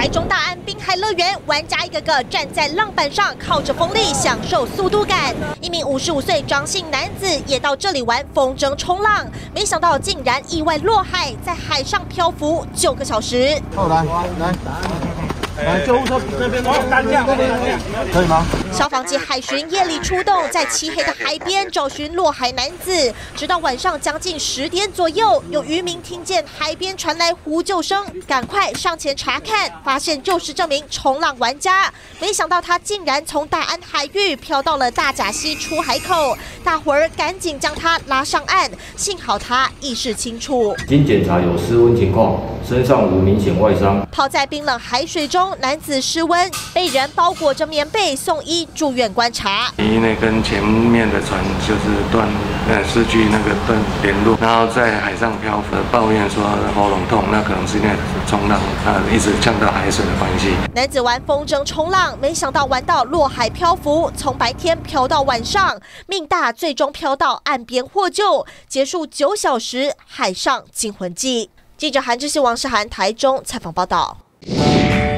台中大安滨海乐园，玩家一个个站在浪板上，靠着风力享受速度感。一名55岁张姓男子也到这里玩风筝冲浪，没想到竟然意外落海，在海上漂浮9个小时。 来，救护车那边可以吗？ 消防及海巡夜里出动，在漆黑的海边找寻落海男子，直到晚上将近10点左右，有渔民听见海边传来呼救声，赶快上前查看，发现就是这名冲浪玩家。没想到他竟然从大安海域漂到了大甲溪出海口，大伙儿赶紧将他拉上岸，幸好他意识清楚。 经检查有失温情况，身上无明显外伤。 泡在冰冷海水中，男子失温，被人包裹着棉被送医住院观察。 因为跟前面的船就是失去那个联络，然后在海上漂浮，抱怨说喉咙痛，那可能是因为冲浪一直呛到海水的关系。 男子玩风筝冲浪，没想到玩到落海漂浮，从白天漂到晚上，命大，最终漂到岸边获救，结束9小时海上惊魂记。记者韩志熙、王世涵台中采访报道。